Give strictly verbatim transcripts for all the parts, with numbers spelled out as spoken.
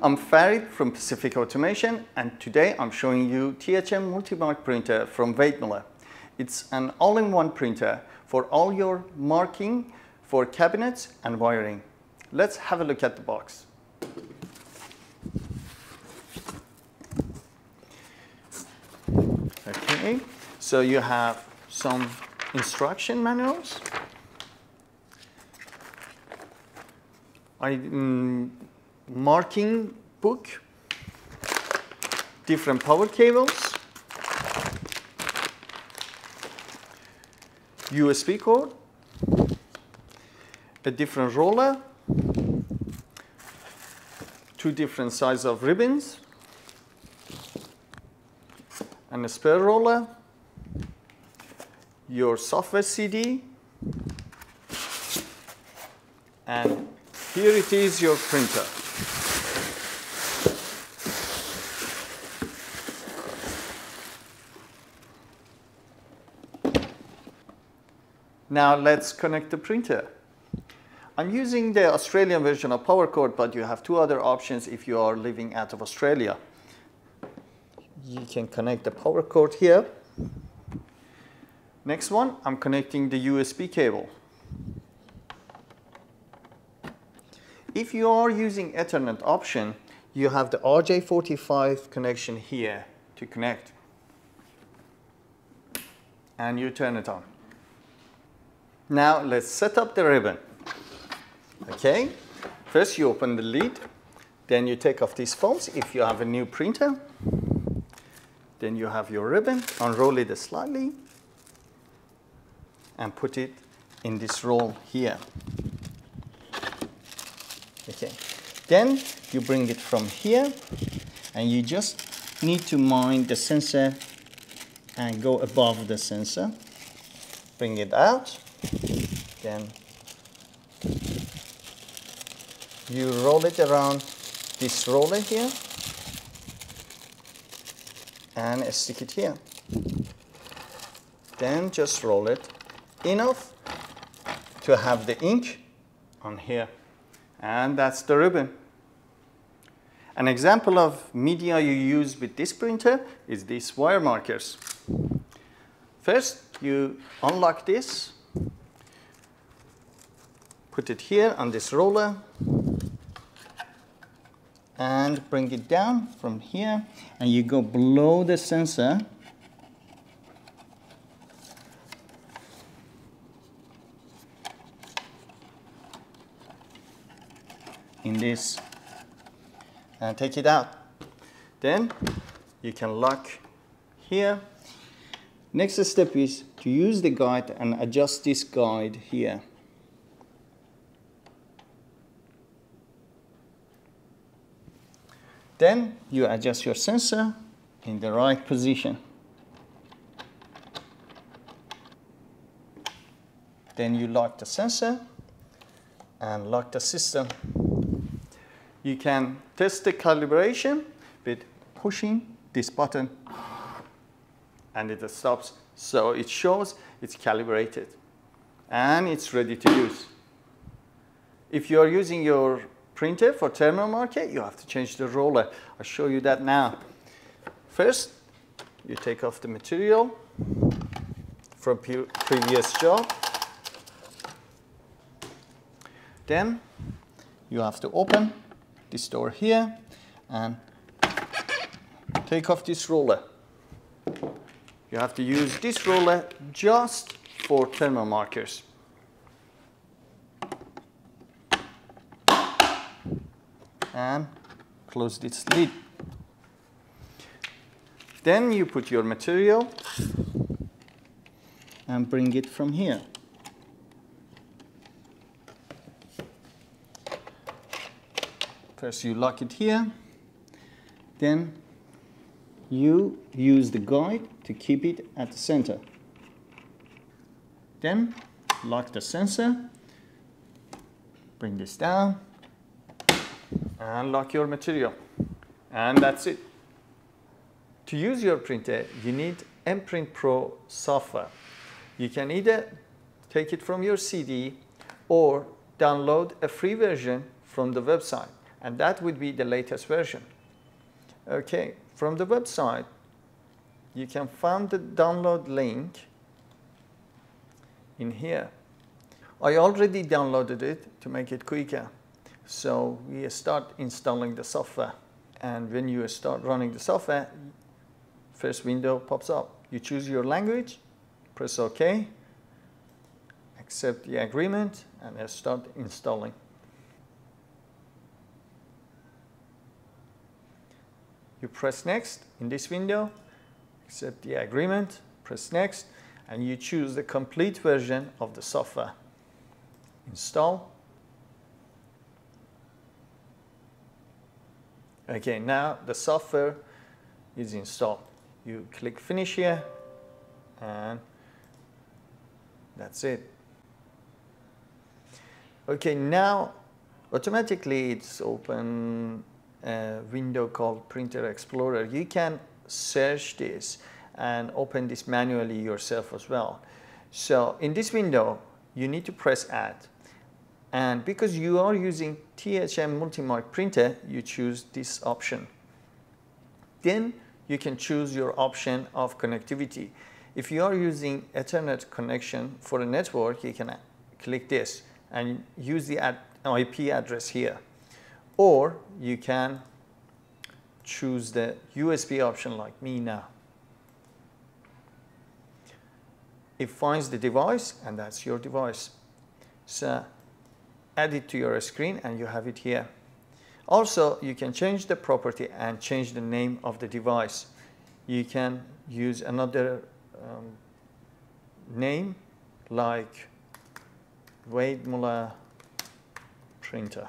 I'm Farid from Pacific Automation, and today I'm showing you T H M Multimark printer from Weidmuller. It's an all-in-one printer for all your marking for cabinets and wiring. Let's have a look at the box. Okay, so you have some instruction manuals. I, mm, marking book, different power cables, U S B cord, a different roller, two different sizes of ribbons, and a spare roller, your software C D, and here it is, your printer. Now let's connect the printer. I'm using the Australian version of PowerCord, but you have two other options if you are living out of Australia. You can connect the power cord here. Next one, I'm connecting the U S B cable. If you are using Ethernet option, you have the R J forty-five connection here to connect. And you turn it on. Now let's set up the ribbon. Okay, first you open the lid, then you take off these foams if you have a new printer. Then you have your ribbon, unroll it slightly, and put it in this roll here. Okay, then you bring it from here, and you just need to mount the sensor and go above the sensor. Bring it out, then you roll it around this roller here, and stick it here. Then just roll it enough to have the ink on here. And that's the ribbon. An example of media you use with this printer is these wire markers. First, you unlock this, put it here on this roller, and bring it down from here, and you go below the sensor. In this, and take it out. Then you can lock here. Next step is to use the guide and adjust this guide here. Then you adjust your sensor in the right position. Then you lock the sensor and lock the system. You can test the calibration with pushing this button, and it stops. So it shows it's calibrated and it's ready to use. If you are using your printer for thermal marking, you have to change the roller. I'll show you that now. First, you take off the material from previous job. Then you have to open this door here and take off this roller. You have to use this roller just for thermal markers. And close this lid. Then you put your material and bring it from here. First you lock it here, then you use the guide to keep it at the center. Then lock the sensor, bring this down, and lock your material. And that's it. To use your printer, you need Mprint Pro software. You can either take it from your C D or download a free version from the website and that would be the latest version. Okay, from the website, you can find the download link in here. I already downloaded it to make it quicker. So we start installing the software. And when you start running the software, first window pops up. You choose your language, press OK, accept the agreement, and then start installing. You press next in this window, accept the agreement, press next, and you choose the complete version of the software. Install. Okay, now the software is installed. You click finish here, and that's it. Okay, now automatically it's open a window called Printer Explorer. You can search this and open this manually yourself as well. So in this window, you need to press Add. And because you are using T H M Multimark printer, you choose this option. Then you can choose your option of connectivity. If you are using Ethernet connection for a network, you can click this and use the I P address here. Or you can choose the U S B option like me now. It finds the device, and that's your device. So add it to your screen and you have it here. Also, you can change the property and change the name of the device. You can use another um, name like Wade Muller printer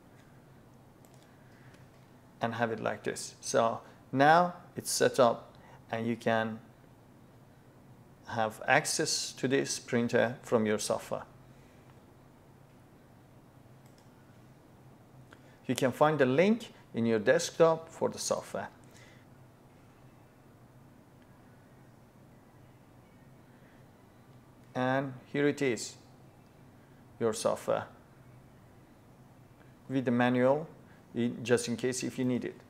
and have it like this. So now it's set up and you can have access to this printer from your software. You can find the link in your desktop for the software. And here it is, your software with the manual, just in case if you need it.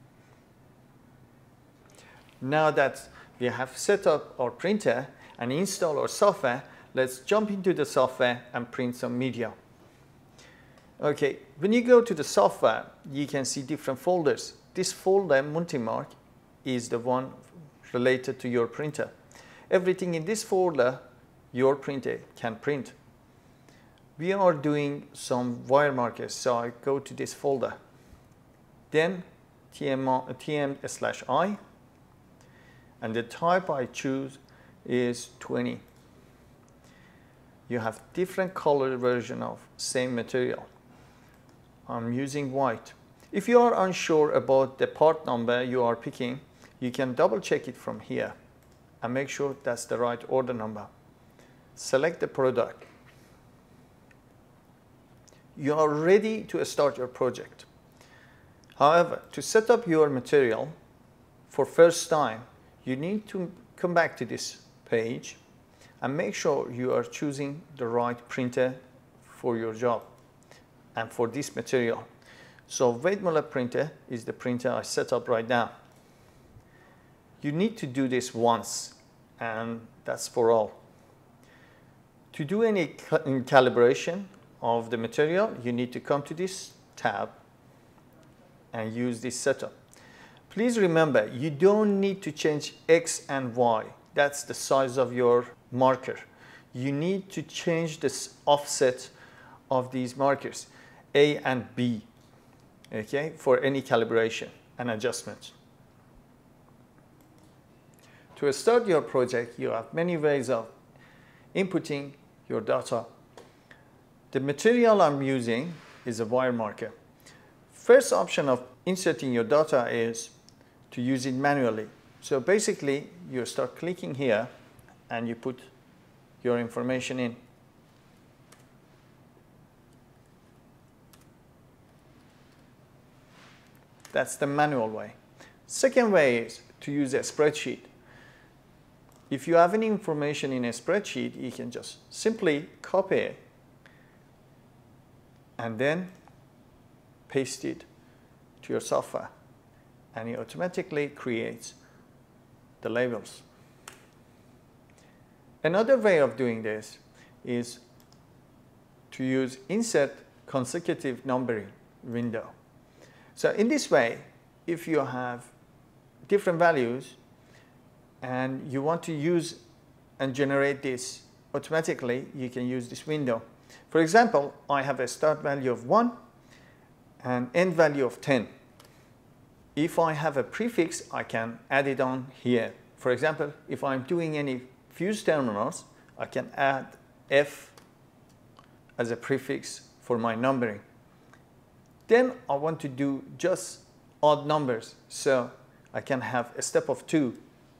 Now that we have set up our printer and installed our software, let's jump into the software and print some media. Okay, when you go to the software, you can see different folders. This folder, Multimark, is the one related to your printer. Everything in this folder, your printer can print. We are doing some wire markers, so I go to this folder. Then T M slash I, and the type I choose is twenty. You have different color version of same material. I'm using white. If you are unsure about the part number you are picking, you can double check it from here and make sure that's the right order number. Select the product. You are ready to start your project. However, to set up your material for first time, you need to come back to this page and make sure you are choosing the right printer for your job and for this material. So Wade Muller printer is the printer I set up right now. You need to do this once, and that's for all. To do any calibration of the material, you need to come to this tab and use this setup. Please remember, you don't need to change X and Y. That's the size of your marker. You need to change this offset of these markers, A and B, okay, for any calibration and adjustments. To start your project, you have many ways of inputting your data. The material I'm using is a wire marker. First option of inserting your data is to use it manually. So basically, you start clicking here and you put your information in. That's the manual way. Second way is to use a spreadsheet. If you have any information in a spreadsheet, you can just simply copy it and then paste it to your software, and it automatically creates the labels. Another way of doing this is to use insert consecutive numbering window. So in this way, if you have different values and you want to use and generate this automatically, you can use this window. For example, I have a start value of one and end value of ten. If I have a prefix, I can add it on here. For example, if I'm doing any fuse terminals, I can add F as a prefix for my numbering. Then I want to do just odd numbers, so I can have a step of two.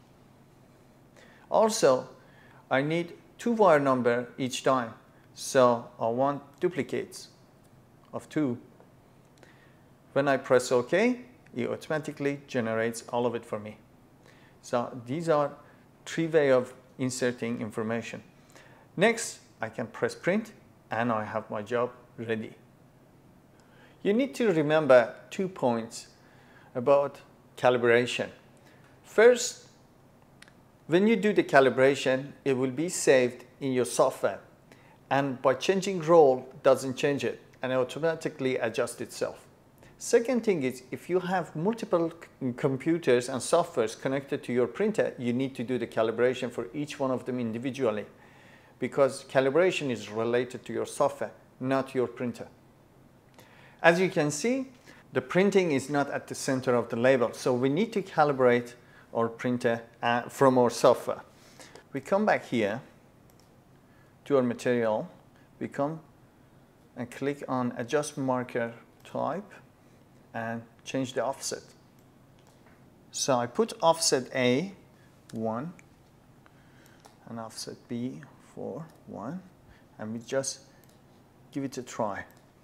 Also, I need two wire number each time, so I want duplicates of two. When I press OK, it automatically generates all of it for me. So these are three ways of inserting information. Next, I can press print and I have my job ready. You need to remember two points about calibration. First, when you do the calibration, it will be saved in your software, and by changing role doesn't change it and it automatically adjusts itself. Second thing is, if you have multiple computers and softwares connected to your printer, you need to do the calibration for each one of them individually, because calibration is related to your software, not your printer. As you can see, the printing is not at the center of the label, so we need to calibrate our printer uh, from our software. We come back here to our material, we come and click on Adjust Marker Type and change the offset. So I put offset A, one, and offset B, four, one, and we just give it a try.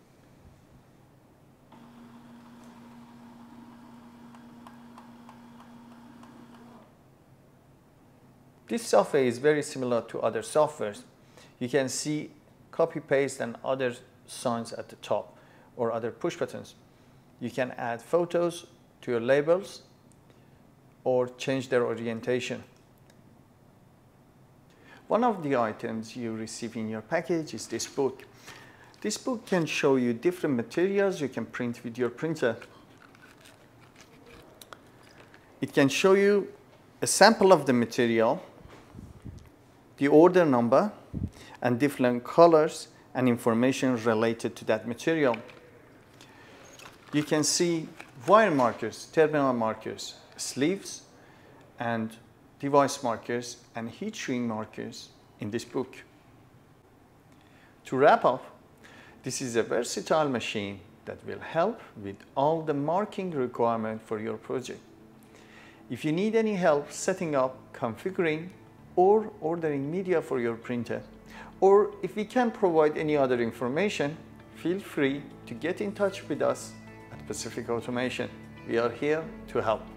This software is very similar to other softwares. You can see copy, paste, and other signs at the top, or other push buttons. You can add photos to your labels or change their orientation. One of the items you receive in your package is this book. This book can show you different materials you can print with your printer. It can show you a sample of the material, the order number, and different colors and information related to that material. You can see wire markers, terminal markers, sleeves, and device markers and heat shrink markers in this book. To wrap up, this is a versatile machine that will help with all the marking requirements for your project. If you need any help setting up, configuring, or ordering media for your printer, or if we can provide any other information, feel free to get in touch with us at Pacific Automation. We are here to help.